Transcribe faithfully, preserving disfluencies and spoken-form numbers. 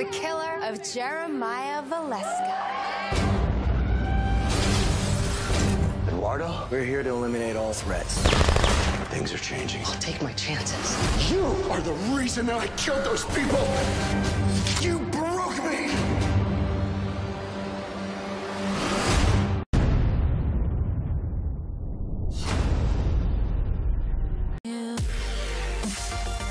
the killer of Jeremiah Valeska. Eduardo, we're here to eliminate all threats. Things are changing. I'll take my chances. You are the reason that I killed those people! You broke me!